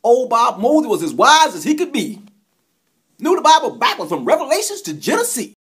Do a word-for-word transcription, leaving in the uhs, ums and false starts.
Old Bob Mosley was as wise as he could be. Knew the Bible backwards from Revelations to Genesis.